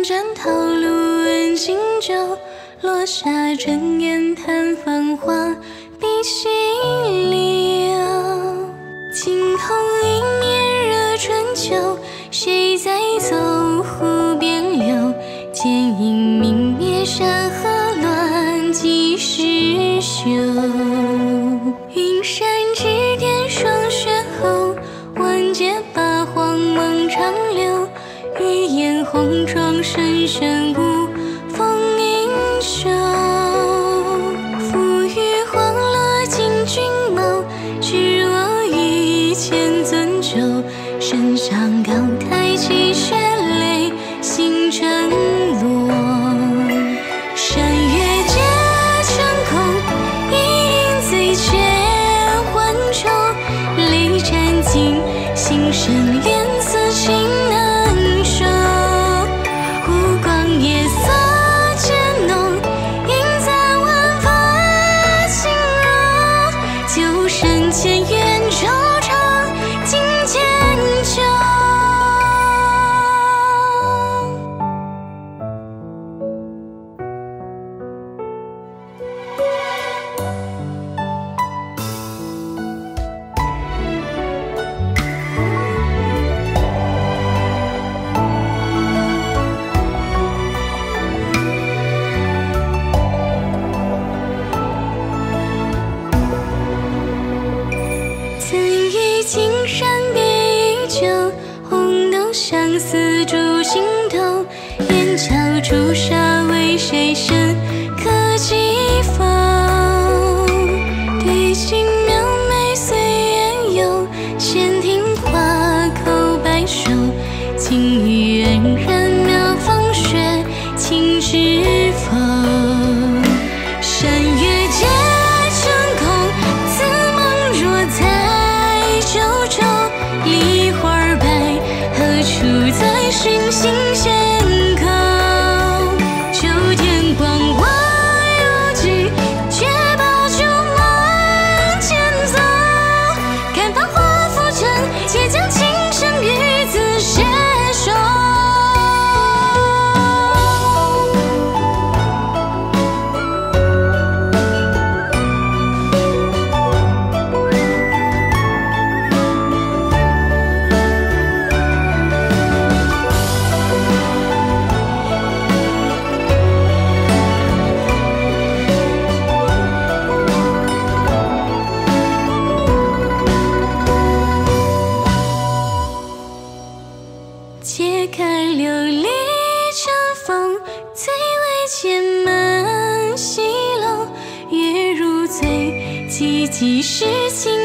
战套路问新旧，落下阵眼叹繁华，笔细流。惊鸿一面热春秋，谁在走湖边柳？剑影明灭山河乱，几时休？云山之巅霜雪后，万劫八荒梦长流。玉颜红妆深深舞，风云秀。浮玉黄罗进君眸，只我御前樽酒。身上高台泣血泪，星辰落。山月皆成空，一饮醉却还愁。泪沾襟，心生恋此情难收。湖光夜色渐浓，映在晚发轻柔。旧山前缘惆怅，尽千秋。曾与青山别依旧，红豆相思驻心头。雁桥朱砂为谁生？可寄否？对镜描眉随缘游，闲听花口白首。今与恩人描风雪，情知否？山月皆成空，此梦若在九州。梨花白，何处再寻新邂逅？旧天光我犹记，却把酒满前走。看繁华浮沉，且将情深与子携手。揭开琉璃成风，醉微千门西楼。月如醉，寂寂是情